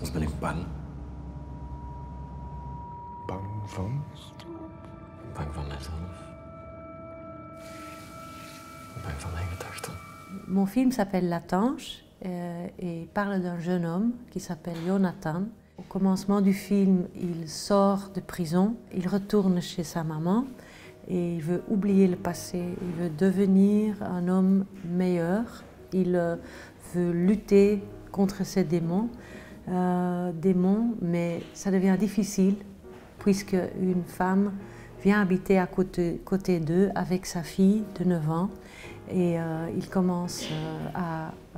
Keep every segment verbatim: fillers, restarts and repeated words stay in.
Soms ben ik bang. Bang van? Bang van mezelf. Bang van mijn gedachten. Mon film s'appelle La Tanche euh, et parle d'un jeune homme qui s'appelle Jonathan. Au commencement du film, il sort de prison, il retourne chez sa maman et il veut oublier le passé, il veut devenir un homme meilleur. Il euh, veut lutter contre ses démons, euh, démons, mais ça devient difficile puisque une femme vient habiter à côté, côté d'eux avec sa fille de neuf ans et euh, il commence euh, à, euh,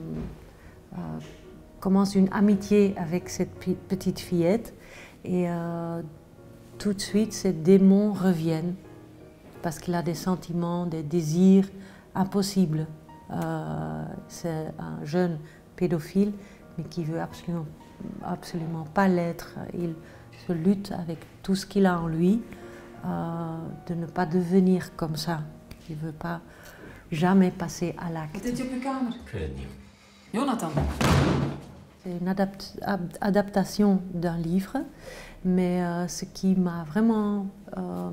à commence une amitié avec cette petite fillette et euh, tout de suite ces démons reviennent parce qu'il a des sentiments, des désirs impossibles. Euh, c'est un jeune pédophile mais qui veut absolument, absolument pas l'être. Il se lutte avec tout ce qu'il a en lui euh, de ne pas devenir comme ça. Il ne veut pas jamais passer à l'acte. Wat deed je op je kamer? Ik weet het niet. Jonathan. C'est une adapt adaptation d'un livre, mais euh, ce qui m'a vraiment euh,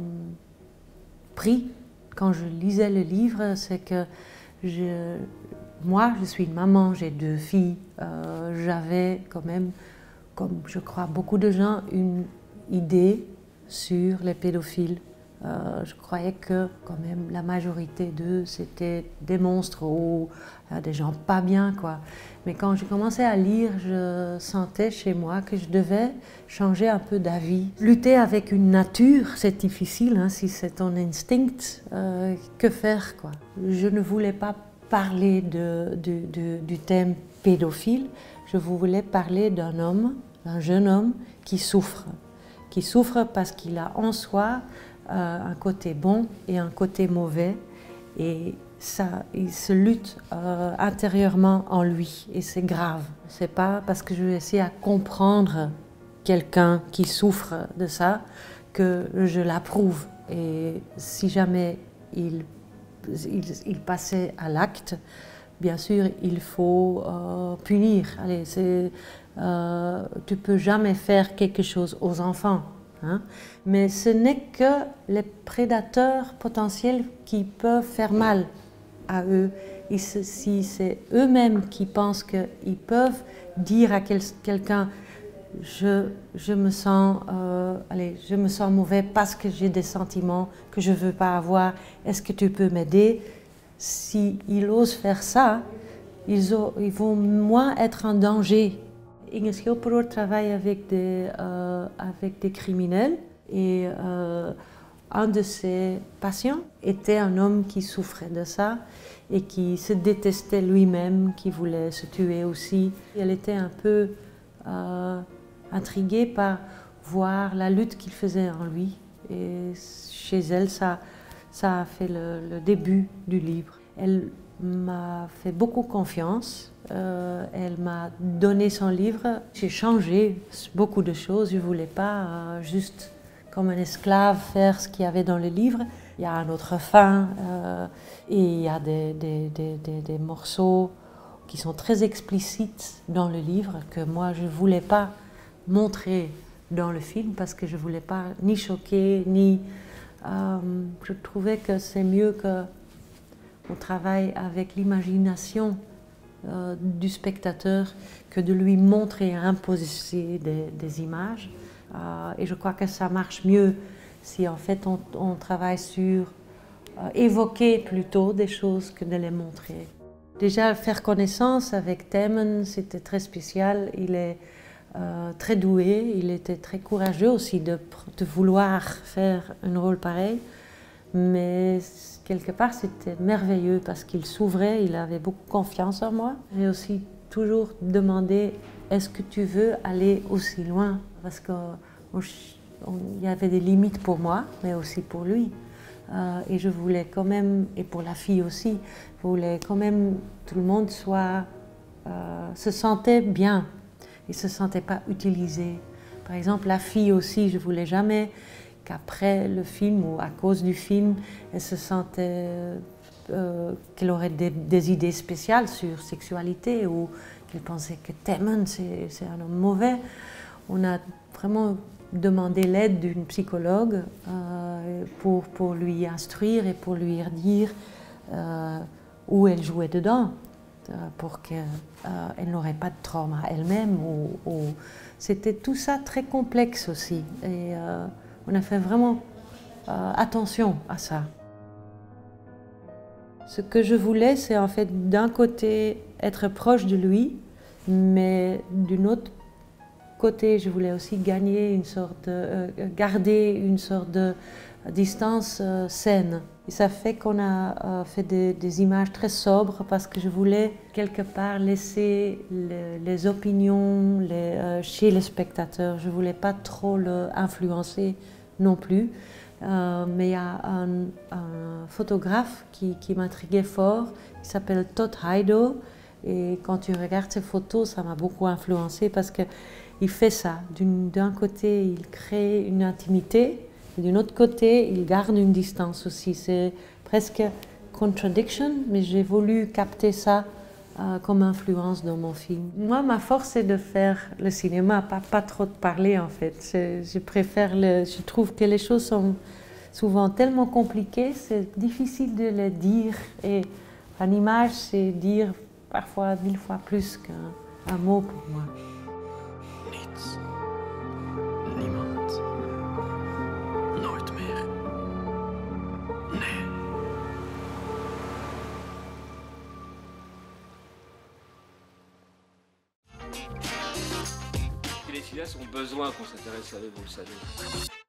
pris quand je lisais le livre, c'est que je, moi, je suis une maman, j'ai deux filles, euh, j'avais quand même, comme je crois beaucoup de gens, une idée sur les pédophiles. Euh, je croyais que quand même la majorité d'eux c'était des monstres ou euh, des gens pas bien quoi. Mais quand j'ai commencé à lire, je sentais chez moi que je devais changer un peu d'avis. Lutter avec une nature, c'est difficile, hein, si c'est ton instinct, euh, que faire quoi. Je ne voulais pas parler de, de, de, du thème pédophile, je voulais parler d'un homme, d'un jeune homme qui souffre, qui souffre parce qu'il a en soi Euh, un côté bon et un côté mauvais et ça, il se lutte euh, intérieurement en lui et c'est grave. C'est pas parce que je vais essayer à comprendre quelqu'un qui souffre de ça que je l'approuve et si jamais il, il, il passait à l'acte, bien sûr il faut euh, punir. Allez, c'est, euh, tu peux jamais faire quelque chose aux enfants. Hein? Mais ce n'est que les prédateurs potentiels qui peuvent faire mal à eux. Et si c'est eux-mêmes qui pensent qu'ils peuvent dire à quel, quelqu'un je, je, me sens, euh, allez, je me sens mauvais parce que j'ai des sentiments que je ne veux pas avoir, est-ce que tu peux m'aider? S'ils osent faire ça, ils, ont, ils vont moins être en danger. Inge Schilperoort travaille avec des, euh, avec des criminels et euh, un de ses patients était un homme qui souffrait de ça et qui se détestait lui-même, qui voulait se tuer aussi. Elle était un peu euh, intriguée par voir la lutte qu'il faisait en lui et chez elle, ça, ça a fait le, le début du livre. Elle m'a fait beaucoup confiance. Euh, elle m'a donné son livre. J'ai changé beaucoup de choses. Je ne voulais pas euh, juste comme un esclave faire ce qu'il y avait dans le livre. Il y a un autre fin euh, et il y a des, des, des, des, des morceaux qui sont très explicites dans le livre que moi je ne voulais pas montrer dans le film parce que je ne voulais pas ni choquer, ni... Euh, je trouvais que c'est mieux qu'on travaille avec l'imagination Euh, du spectateur que de lui montrer, imposer des, des images. Euh, et je crois que ça marche mieux si en fait on, on travaille sur euh, évoquer plutôt des choses que de les montrer. Déjà faire connaissance avec Temmen, c'était très spécial. Il est euh, très doué, il était très courageux aussi de, de vouloir faire un rôle pareil. Mais quelque part, c'était merveilleux parce qu'il s'ouvrait, il avait beaucoup confiance en moi. J'ai aussi toujours demandé, est-ce que tu veux aller aussi loin? Parce qu'il y avait des limites pour moi, mais aussi pour lui. Euh, et je voulais quand même, et pour la fille aussi, je voulais quand même que tout le monde soit, euh, se sentait bien et ne se sentait pas utilisé. Par exemple, la fille aussi, je ne voulais jamais qu'après le film ou à cause du film, elle se sentait euh, qu'elle aurait des, des idées spéciales sur sexualité ou qu'il pensait que Temmen, c'est un homme mauvais. On a vraiment demandé l'aide d'une psychologue euh, pour, pour lui instruire et pour lui dire euh, où elle jouait dedans, euh, pour qu'elle euh, n'aurait pas de trauma elle-même. Ou, ou... C'était tout ça très complexe aussi. Et euh, on a fait vraiment euh, attention à ça. Ce que je voulais, c'est en fait d'un côté être proche de lui, mais d'un autre côté, je voulais aussi gagner une sorte de, euh, garder une sorte de distance euh, saine. Et ça fait qu'on a euh, fait des, des images très sobres parce que je voulais quelque part laisser les, les opinions les, euh, chez les spectateurs. Je voulais pas trop l'influencer non plus. Euh, mais il y a un, un photographe qui, qui m'intriguait fort, il s'appelle Todd Heido, et quand tu regardes ses photos, ça m'a beaucoup influencé parce qu'il fait ça. D'un côté, il crée une intimité, et d'un autre côté, il garde une distance aussi. C'est presque contradiction, mais j'ai voulu capter ça euh, comme influence dans mon film. Moi, ma force, c'est de faire le cinéma, pas, pas trop de parler en fait. Je, je préfère, le, je trouve que les choses sont souvent tellement compliquées, c'est difficile de les dire. Et une image, c'est dire parfois mille fois plus qu'un mot pour moi. Niets. Niemand. Nooit meer. Nee. Les filles ont besoin qu'on s'intéresse à eux, vous le savez.